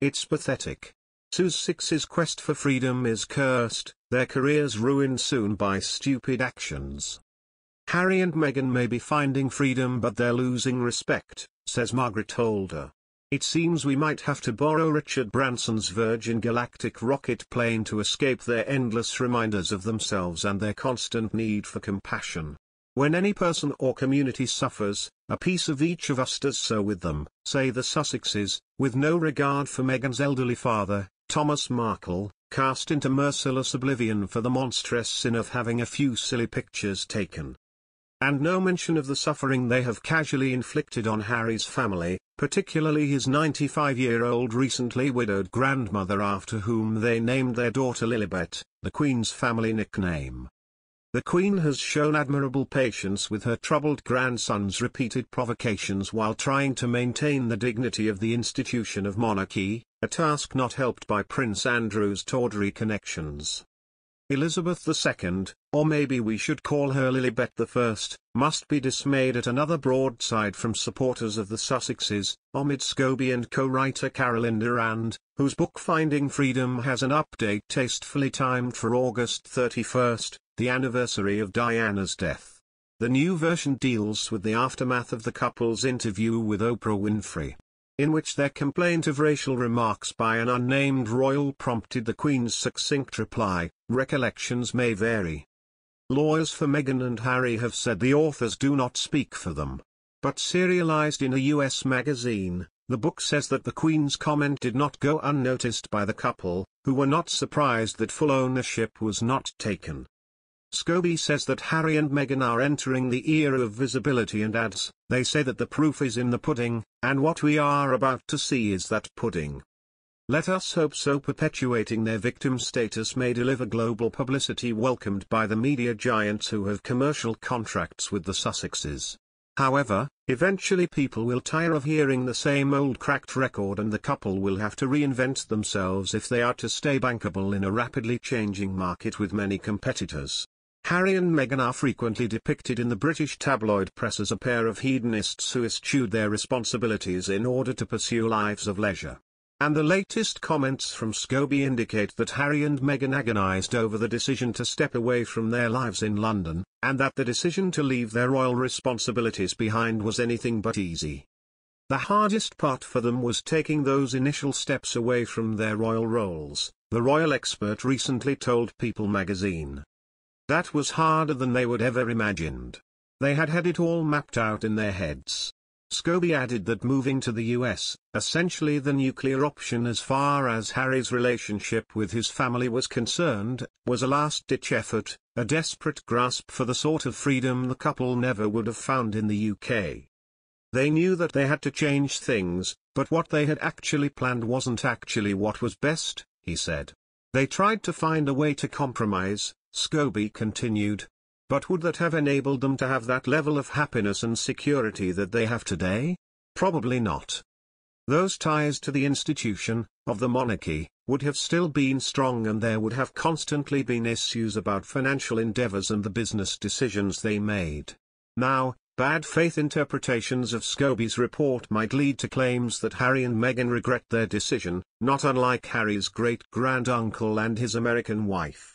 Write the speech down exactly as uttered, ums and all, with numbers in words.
It's pathetic. Sussex's quest for freedom is cursed, their careers ruined soon by stupid actions. Harry and Meghan may be finding freedom but they're losing respect, says Margaret Holder. It seems we might have to borrow Richard Branson's Virgin Galactic rocket plane to escape their endless reminders of themselves and their constant need for compassion. When any person or community suffers, a piece of each of us does so with them, say the Sussexes, with no regard for Meghan's elderly father, Thomas Markle, cast into merciless oblivion for the monstrous sin of having a few silly pictures taken. And no mention of the suffering they have casually inflicted on Harry's family, particularly his ninety-five-year-old recently widowed grandmother after whom they named their daughter Lilibet, the Queen's family nickname. The Queen has shown admirable patience with her troubled grandson's repeated provocations while trying to maintain the dignity of the institution of monarchy, a task not helped by Prince Andrew's tawdry connections. Elizabeth the Second, or maybe we should call her Lilibet the First, must be dismayed at another broadside from supporters of the Sussexes, Omid Scobie and co-writer Carolyn Durand, whose book Finding Freedom has an update tastefully timed for August thirty-first, the anniversary of Diana's death. The new version deals with the aftermath of the couple's interview with Oprah Winfrey, in which their complaint of racial remarks by an unnamed royal prompted the Queen's succinct reply, "Recollections may vary." Lawyers for Meghan and Harry have said the authors do not speak for them. But serialized in a U S magazine, the book says that the Queen's comment did not go unnoticed by the couple, who were not surprised that full ownership was not taken. Scobie says that Harry and Meghan are entering the era of visibility and adds, "They say that the proof is in the pudding, and what we are about to see is that pudding." Let us hope so. Perpetuating their victim status may deliver global publicity welcomed by the media giants who have commercial contracts with the Sussexes. However, eventually people will tire of hearing the same old cracked record and the couple will have to reinvent themselves if they are to stay bankable in a rapidly changing market with many competitors. Harry and Meghan are frequently depicted in the British tabloid press as a pair of hedonists who eschewed their responsibilities in order to pursue lives of leisure. And the latest comments from Scobie indicate that Harry and Meghan agonized over the decision to step away from their lives in London, and that the decision to leave their royal responsibilities behind was anything but easy. The hardest part for them was taking those initial steps away from their royal roles, the royal expert recently told People magazine. That was harder than they would ever imagined. They had had it all mapped out in their heads. Scobie added that moving to the U S, essentially the nuclear option as far as Harry's relationship with his family was concerned, was a last-ditch effort, a desperate grasp for the sort of freedom the couple never would have found in the U K. They knew that they had to change things, but what they had actually planned wasn't actually what was best, he said. They tried to find a way to compromise, Scobie continued. But would that have enabled them to have that level of happiness and security that they have today? Probably not. Those ties to the institution, of the monarchy, would have still been strong and there would have constantly been issues about financial endeavors and the business decisions they made. Now, bad faith interpretations of Scobie's report might lead to claims that Harry and Meghan regret their decision, not unlike Harry's great-granduncle and his American wife.